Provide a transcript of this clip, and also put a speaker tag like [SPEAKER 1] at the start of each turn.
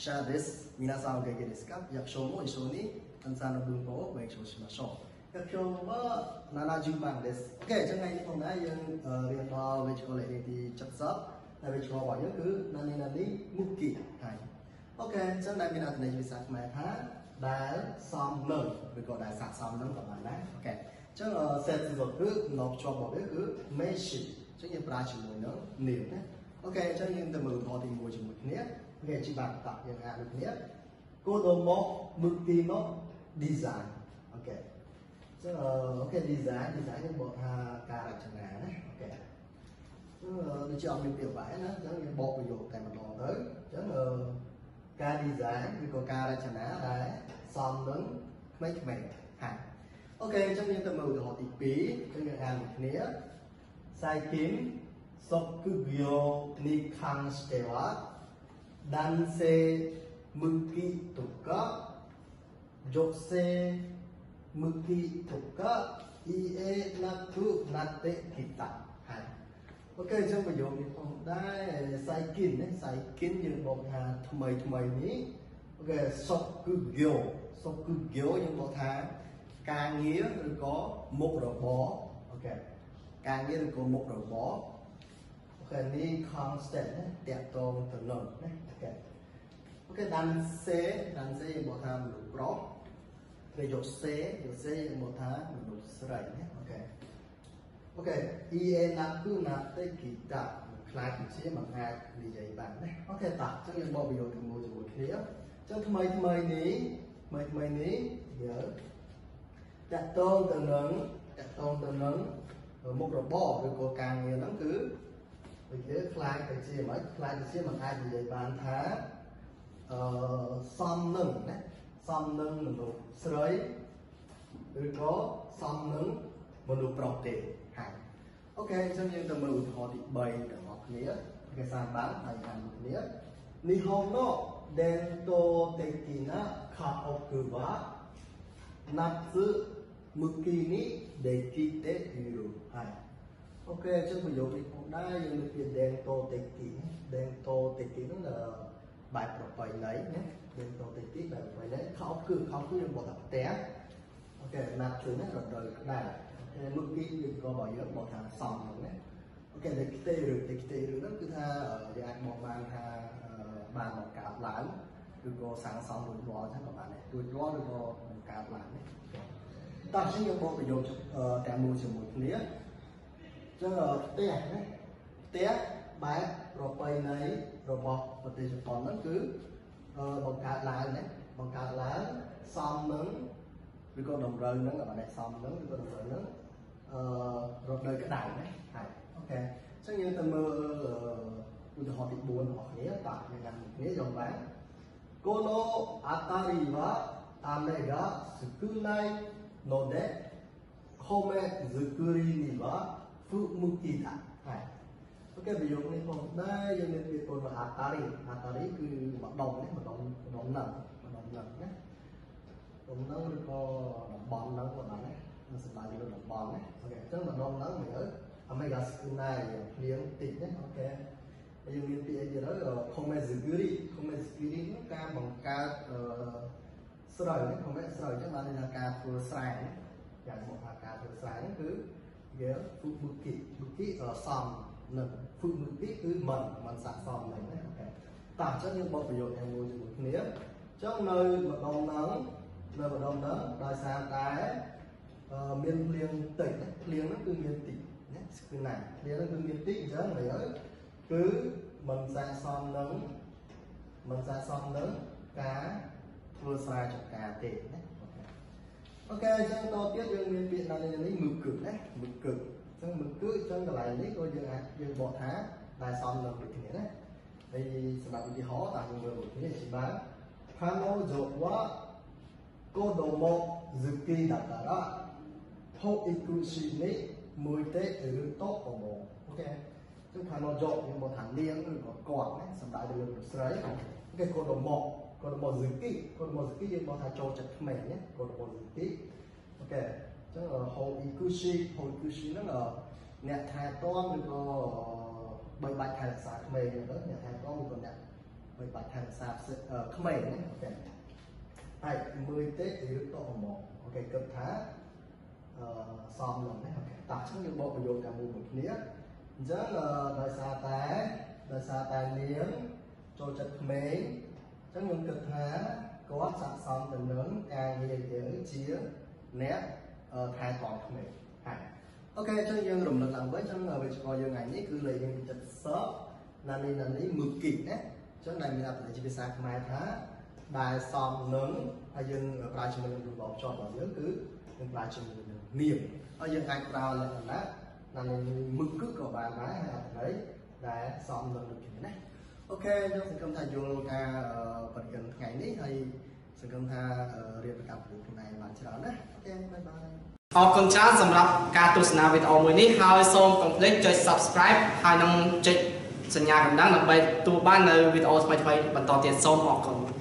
[SPEAKER 1] share this 皆さんお元気ですか？役所も一緒に炭酸の文法を勉強しましょう。役所は70番です。OK ចឹងថ្ងៃនេះផងដែរយើងរៀនដល់វិជ្ជាលេខទី70ហើយវិជ្ជារបស់យើងគឺណានីមុគីហើយអូខេចឹងដែលមានអត្ថន័យភាសាខ្មែរថាដែលសំនឹងឬក៏ដែលស័ក្តិសមនឹងក៏បានដែរអូខេចឹងសេតគឺនៅជាប់របស់វាគឺ meshi ចឹងយើងប្រើជាមួយនឹងនាមណាអូខេចឹងយើងទៅមើលឧទាហរណ៍ទី1ជាមួយគ្នាវាជាបាក់តយើងអានដូចគ្នាគោលដមកមុគីមក design អូខេចឹងអូខេ design យើងបកថាការរចនាណាអូខេដូចជាអត់មានពាក្យបែរណាចឹងយើងបកប្រយោគតែម្ដងទៅចឹងការ design ឬក៏ការរចនាដែលសមនឹងក្មេងៗហើយអូខេចឹងយើងទៅមើលឧទាហរណ៍ទី2ចឹងយើងអានដូចគ្នា最近職業に関しては男性向きとか女性向きとか言えなくなってきたはいអូខេចឹងប្រយោគនេះផងដែរ最近ណា最近យើងบอกថាថ្មីនេះអូខេសុខយើងบอกថាការងារឬក៏មុខរបរអូខេការងារឬក៏មុខរបរអូខេនេះ constant ណាតាក់ទងទៅនឹងណាអូខេអូខេដានសេយើងบอกថាមនុស្សប្រុសហើយយកសេយើងบอกថាមនុស្សស្រីណាអូខេអូខេ EA ណាគឺណាទេគីតាខ្លាចជាមិនអាចនិយាយបានណាអូខេតោះចឹងយើងបកប្រយោគជាមួយគ្នាចឹងថ្មីនេះយើងតាក់ទងទៅនឹងមុខរបរឬក៏ការងារហ្នឹងគឺដូចជាខ្លាចទៅជាមិនអាចនិយាយបានថាសមនឹងមនុស្សស្រីឬក៏សមនឹងមនុស្សប្រុសទេហើយអូខេអញ្ចឹងយើងទៅមើលឧទាហរណ៍ទី3ទាំងអស់គ្នាគេសាបានហើយអានគ្នានិហុងណូដេនតូតេគីណាខាអូគូវ៉ាណាត់ស៊ឺមុគីនីដេគីតេយូហើយអូខេអញ្ចឹងប្រយោគនេះផងដែរយើងមានពាក្យ dento teki ហ្នឹងបែបប្រពៃណីណា dento teki បែបប្រពៃណីខោគឺយើងบอกថាផ្ទះអូខេណាត់ជួយណារដូវក្តៅហើយមុគីយើងក៏บอกយើងบอกថាសំហ្នឹងណាអូខេតែខ្ទេឬហ្នឹងគឺថាយើងអាចบอกបានថាបានបង្កើតឡើងឬក៏សាងសង់រួចរាល់ចឹងក៏បានដែររួចរាល់ឬក៏បង្កើតឡើងណាតោះយើងបកប្រយោគទាំងមូលជាមួយគ្នាចឹងផ្ទះណាផ្ទះបែបប្រពៃណីរបស់ប្រទេសជប៉ុនហ្នឹងគឺបង្កើតឡើងសមនឹងឬក៏តម្រូវនឹងបាទសមនឹងឬក៏តម្រូវនឹងរដូវក្តៅណាហើយអូខេអញ្ចឹងយើងទៅមើលឧទាហរណ៍ទី4របស់គ្នាតោះយើងអានគ្នាយល់បានこの辺りは雨が少ないので米作りには不向きだはいអូខេប្រយោគនេះផងដែរយើងមានពាក្យពលអាតារីគឺម្ដងណាម្ដងហ្នឹងណាឬក៏តំបន់ហ្នឹងក៏បានដែរសម្រាប់លើតំបន់ណាអូខេអញ្ចឹងម្ដងហ្នឹងមើលអាមេហ្គាស្គូណៃភ្លៀងតិចណាអូខេហើយយើងមានពាក្យអីទៀតទៅខុំមេហ្សគូរីហ្នឹងការបង្កើតស្រូវណាខុំមេស្រូវអញ្ចឹងបានន័យថាការធ្វើស្រែយ៉ាងមកថាការធ្វើស្រែហ្នឹងគឺវាហ្វុមុគីសំនឹងហ្វុមុគីគឺមិនស័ក្តិសមនឹងណាអូខេតោះអញ្ចឹងយើងបកប្រយោគទាំងមូលជាមួយគ្នាអញ្ចឹងនៅម្ដងហ្នឹងដោយសារតែមានភ្លៀងតិចភ្លៀងហ្នឹងគឺមានតិចណាគឺណាភ្លៀងហ្នឹងគឺមានតិចអញ្ចឹងហើយគឺមិនស័ក្តិសមនឹងការធ្វើស្រែចម្ការទេណាអូខេអញ្ចឹងតទៀតយើងមានពាក្យណានេះមុគឹកណាមុគឹកអញ្ចឹងកន្លែងនេះក៏យើងបកថាដែលសមនឹងដូចគ្នាណាហើយសម្រាប់ឧទាហរណ៍តាមយើងមើលដូចគ្នាជាបាន彼女は子供好きだから保育士に向いていると思うអូខេចឹង彼女យើងបកថានាងឬក៏គាត់ណាសម្រាប់ទៅលើមនុស្សស្រីអូខេ子供好きយើងបកថាចូលចិត្តក្មេងណា子供好きអូខេអញ្ចឹងហូអ៊ីគូស៊ីហ្នឹងអ្នកថែទាំឬក៏បីបាច់ថែរក្សាក្មេងទៅអ្នកថែទាំឬក៏អ្នក với bài thang sạp không mày nhé ok ai 10 tết thì được tổ một ok cấp thá xóm lần đấy ok tạo trong những bộ biểu đồ cả một nĩa rất là đời xa tài miếng cho chật mấy trong những cực thá có sẵn xong từ nướng càng nhiều tiếng chia nét thay toàn của mình ok cho dương rùng lực làm với trong người về coi dương ngàyนี้คือเลยยังจะเซิร์ฟนั่นนี่มือกินนะช่วงในมีอะไรจะเป็นสายมาท้าได้ซ้อมเนื้ออายุปลายชั่วโมงดูบอกชอบบอกเยอะคือเป็นปลายชั่วโมงเนียมอายุการกล่าวเลยนะนั่นมือคึกของบางไม้อะไรได้ซ้อมเนื้อดูกินนะโอเคยังสังคมไทยยูโรกาปฏิกันngàyนี้ให้สังคมไทยเรียนประกับอยู่ในวันเช้านะโอเคบายบาย
[SPEAKER 2] ออกคนช้าสำหรับการตุสนาวิดีโอมือนี้หายส้มคอมเพล็กซ์จอย subscribe หายนำจุดสัญญาณดังๆนำไปตัวบ้านในวิดีโอสมัยๆบรรทอเตียนส้มออกคน